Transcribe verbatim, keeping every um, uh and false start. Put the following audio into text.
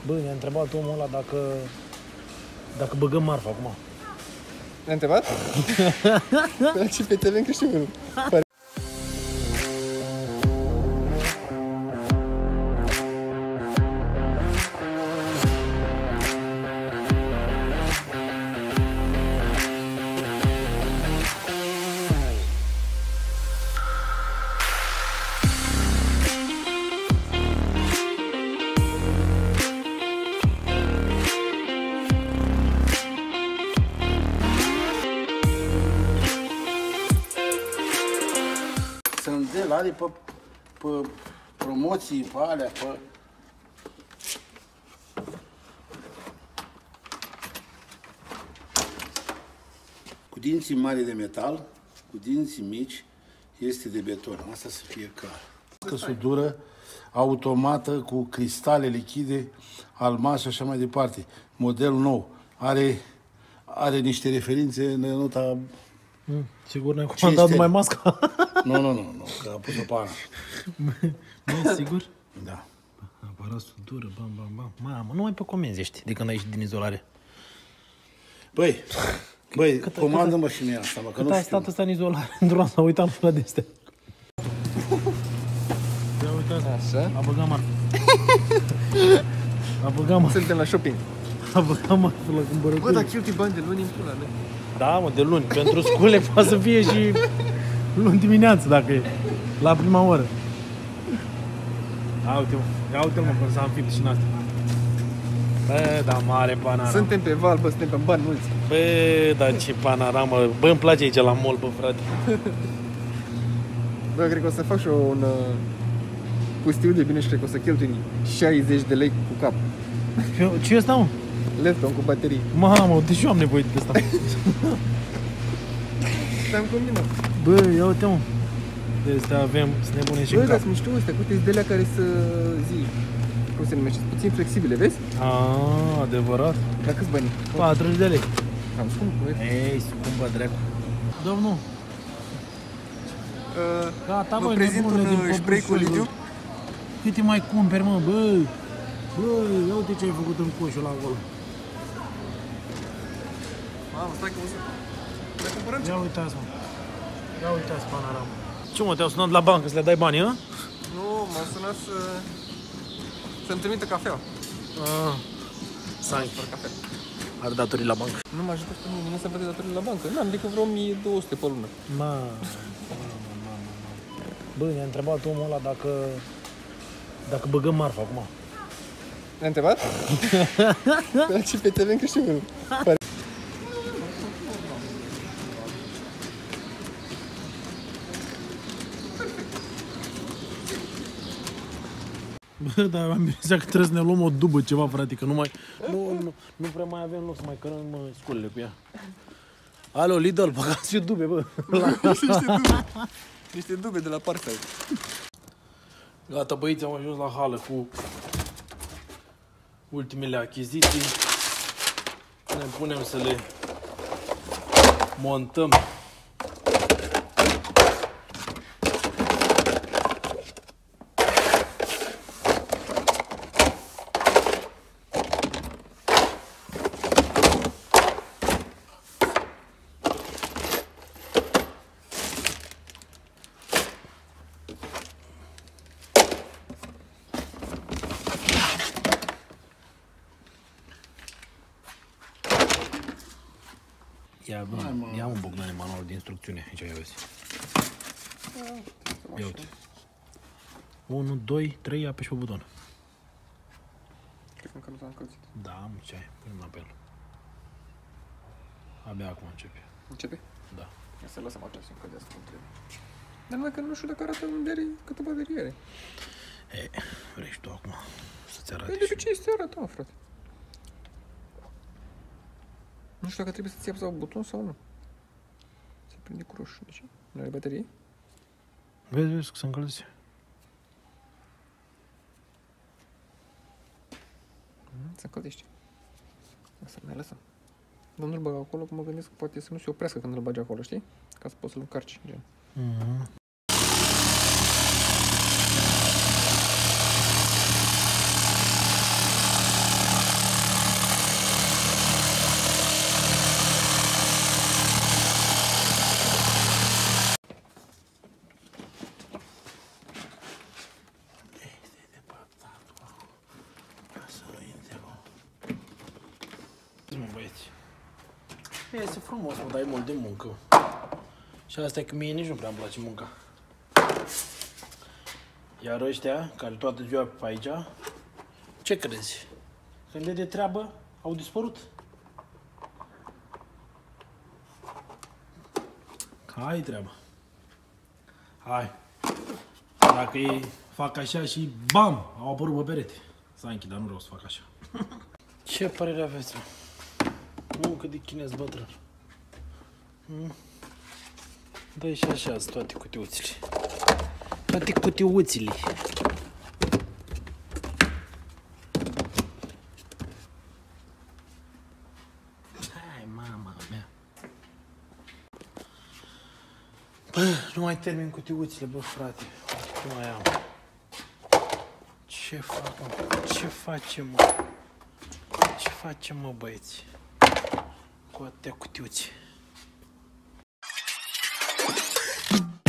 Bă, ne-a întrebat omul ăla dacă, dacă băgăm marfa acum. Ne-a întrebat? Păi și pe T V în câștigul. Sunt de la are pe, pe promoții, pe alea, pe... Cu dinții mari de metal, cu dinții mici, este de beton. Asta să fie clar. Căsudură automată cu cristale lichide, almaz și așa mai departe. Model nou. Are, are niște referințe în nota... Mm, sigur ne-ai comandat numai masca? Nu, nu, nu, nu, că a pus-o pe Ana. Nu e sigur? Da. Aparat sudură, bam, bam, bam. Mamă, nu mai pe comenzi ești de când ai ieșit din izolare. Băi, băi, comandă-mă și mie asta, mă, că cât nu ai știu. stat ăsta în izolare, într-o să uitam și la de astea. Ia uitați, Așa. a băgat marfă. A băgat marfă. Suntem la shopping. A băgat marfă la cumpărături. Bă, dar cheltui bani de luni în pula mea. Da, mă, de luni. Pentru scule poate să fie și luni dimineață, dacă e. La prima oră. Ia uite-mă, ia uite-mă cum s-a înfipt și în asta. Bă, da, mare panorama. Suntem pe val, bă, suntem pe bani mulți. Bă, da, ce panoramă. Bă, îmi place aici la mall, bă, frate. Bă, cred că o să fac și eu un uh, pustiu de bine și cred că o să cheltui șaizeci de lei cu cap. Ce e ăsta, mă? Laptop cu baterii. Mamă, deci eu am nevoie de asta. Te-am combinat. Bă, ia uite, mă. De astea avem, să ne punem și Bă, în dar cap. sunt mișto ăstea, uite, de alea care să zi, cum se numește, puțin flexibile, vezi? Aaa, adevărat. La câți bani? patruzeci de lei. Cam scump, vezi? Ei, scumpă, dracu. Domnul, Uh, gata, vă băi, prezint un nebunule din uh, spray cu Păpușelul. lidiu. Câte mai cumperi, mă, bă? Bă, ia uite ce ai făcut în coșul ăla acolo. Mamă, stai că o să... Mai cumpărăm Ia ceva? uitați, mă. Ia uitați panoramă. Ce, mă, te-au sunat la bancă să le dai bani, hă? Nu, m-au sunat să... să-mi trimită cafea. Ah, Sanchi. Fără cafea. Are datorii la bancă. Nu mă ajută pe mine să plătesc datorii la bancă. N-am decât vreo o mie două sute pe lună. Mamă, mamă, mamă. Bă, ne-a întrebat omul ăla dacă... dacă băgăm marfa acum. Ne-a întrebat? Păi și pe T V în câștigul. Bă, dar am impresia că trebuie să ne luăm o dubă ceva, frate, că nu mai... Nu, nu, nu prea mai avem loc să mai cărăm mă, sculele cu ea. Alo, Lidl, băgați-o dube, bă. Niște dube. Niște dube de la Parkside. Gata, băieți, am ajuns la hală cu ultimele achiziții. Ne punem să le montăm. Ia, bă, ia un Bogdane manual de instrucțiune, aici ia vezi. Ia uite. unu, doi, trei, apeși pe buton. Cred că încă nu s-a încălzit. Da, mă, ce ai? Punem la apel. Abia acum începe. Începe? Da. Ia să lăsăm așa să încălzească cum trebuie. Dar numai că nu știu dacă arată unde are, câtă baterie are. E, vrei și tu acum să-ți arate. Păi de ce este arată, mă, frate? Nu știu dacă trebuie să-ți apăsau buton sau nu. Se prinde cu roșu. De ce? Nu are baterie? Vezi, vezi că se încălzise. Se încălzește. Asta mai lăsăm. Dar nu-l băg acolo, că mă gândesc că poate să nu se oprească când îl bagi acolo, știi? Ca să poți să-l încarci, gen. Mhm. Să intre acolo. Mă, băieți. Este frumos, mă, dar e mult de muncă. Și asta e că mie nici nu prea îmi place munca. Iar ăștia, care toată ziua pe aici, ce crezi? Când e de treabă, au dispărut. Hai treaba. Hai. Dacă ei fac așa și bam, au apărut pe perete. S-a închid, dar nu vreau să fac așa. Ce părere aveți, mă? Muncă de chinez bătrân. Hmm? Dă-i și așa toate cutiuțile. Toate cutiuțile. Hai, mama mea. Bă, nu mai termin cutiuțile, bă, frate. Nu mai am. Ce fac, mă? Ce facem, mă? Ce facem, mă, băieți? Cu atâtea cutiuțe.